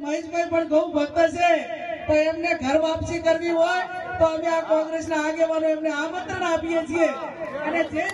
મહેશભાઈ પણ ગૌ ભક્ત છે, તો એમને ઘર વાપસી કરવી હોય તો અમે આ કોંગ્રેસના આગેવાનો એમને આમંત્રણ આપીએ છીએ અને જે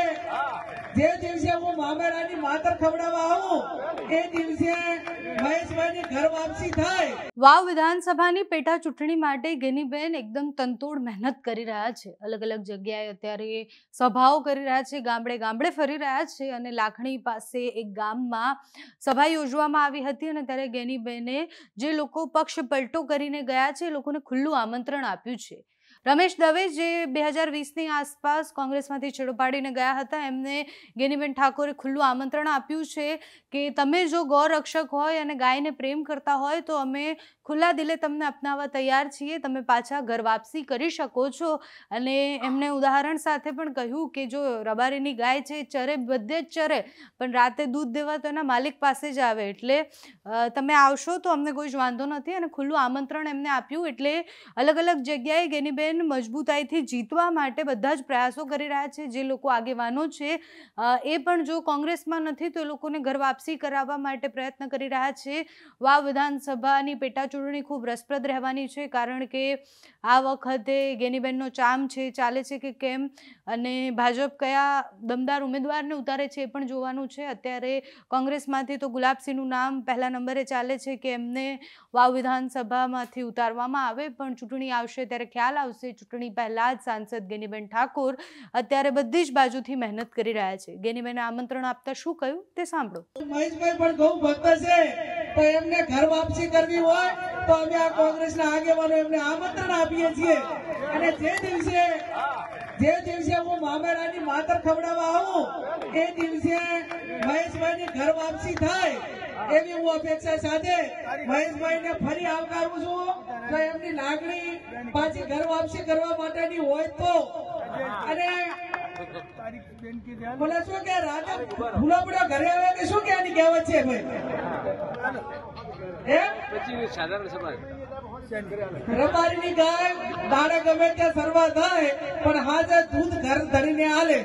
દિવસે હું મામેરાની માતર ખવડાવવા આવું એ દિવસે મહેશભાઈની ઘર વાપસી થાય। વાવ વિધાનસભાની પેટા ચૂંટણી માટે ગેનીબેન એકદમ તનતોડ મહેનત કરી રહ્યા છે। અલગ અલગ જગ્યાએ અત્યારે સભાઓ કરી રહ્યા છે, ગામડે ગામડે ફરી રહ્યા છે અને લાખણી પાસે એક ગામમાં સભા યોજવામાં આવી હતી અને ત્યારે ગેનીબેને જે લોકો પક્ષ પલટો કરીને ગયા છે એ લોકોને ખુલ્લું આમંત્રણ આપ્યું છે। રમેશ દવે જે 2020ની આસપાસ કોંગ્રેસમાંથી છેડો પાડીને ગયા હતા, એમને ગેનીબેન ઠાકોરે ખુલ્લું આમંત્રણ આપ્યું છે કે તમે જો ગૌરક્ષક હોય અને ગાયને પ્રેમ કરતા હોય તો અમે ખુલ્લા દિલે તમને અપનાવવા તૈયાર છીએ, તમે પાછા ઘર વાપસી કરી શકો છો। અને એમને ઉદાહરણ સાથે પણ કહ્યું કે જો રબારીની ગાય છે ચરે બધે જ ચરે પણ રાતે દૂધ દેવા તો એના માલિક પાસે જ આવે, એટલે તમે આવશો તો અમને કોઈ જ વાંધો નથી અને ખુલ્લું આમંત્રણ એમને આપ્યું। એટલે અલગ અલગ જગ્યાએ ગેનીબેન મજબૂતાઈથી જીતવા માટે બધા જ પ્રયાસો કરી રહ્યા છે। જે લોકો આગેવાનો છે એ પણ જો કોંગ્રેસમાં નથી તો એ લોકોને ઘર વાપસી કરાવવા માટે પ્રયત્ન કરી રહ્યા છે। વાવ વિધાનસભાની પેટા ચૂંટણી ખૂબ રસપ્રદ રહેવાની છે, કારણ કે આ વખતે ગેનીબેનનો ચામ છે ચાલે છે કે કેમ અને ભાજપ કયા દમદાર ઉમેદવારને ઉતારે છે એ પણ જોવાનું છે। અત્યારે કોંગ્રેસમાંથી તો ગુલાબસિંહનું નામ પહેલા નંબરે ચાલે છે કે એમને વાવ વિધાનસભામાંથી ઉતારવામાં આવે, પણ ચૂંટણી આવશે ત્યારે ખ્યાલ આવશે। ચૂંટણી પહેલા જ સાંસદ ગેનીબેન ઠાકોર અત્યારે બધી જ બાજુથી મહેનત કરી રહ્યા છે। ગેનીબેને આમંત્રણ આપતા શું કહ્યું તે સાંભળો। મહેશભાઈ પણ ગૌ ભક્ત છે, તો એમને ઘર વાપસી કરવી હોય તો અમે આ કોંગ્રેસના આગેવાનો એમને આમંત્રણ આપીએ છીએ અને જે દિવસે હું મામેરાની માતર ખવડાવવા આવું એ દિવસે મહેશભાઈની ઘર વાપસી થાય એવી હું અપેક્ષા સાથે મહેશભાઈને ફરી આવકારું છું। તો એમની લાગણી પાછી ઘર વાપસી કરવા માટેની હોય તો અને બોલે શું કે રાજા ભૂલાપડા ઘરે આવે કે શું કે આની કહેવત છે ભાઈ, રબારીની ગાય દાડે ગમે ત્યાં સરવા થાય પણ હાજર દૂધ ઘર ધરીને આલે,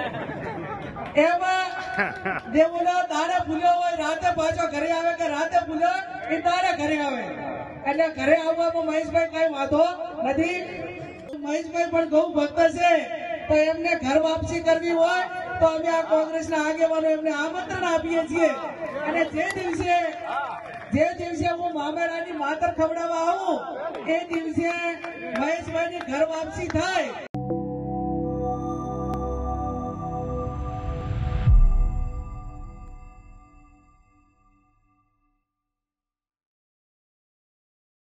એમાં દેવોના દાડે ભૂલ્યો હોય રાતે પાછો ઘરે આવે કે રાતે ભૂલ્યો એ દાડે ઘરે આવે, એટલે ઘરે આવવામાં મહેશભાઈ કઈ વાંધો નથી। મહેશભાઈ પણ ગૌ ભક્ત છે, તો એમને ઘર વાપસી કરવી હોય તો અમે આ કોંગ્રેસના આગેવાનો એમને આમંત્રણ આપીએ છીએ અને જે દિવસે હું મામેરાની માતર ખવડાવવા આવું એ દિવસે મહેશભાઈની ઘર વાપસી થાય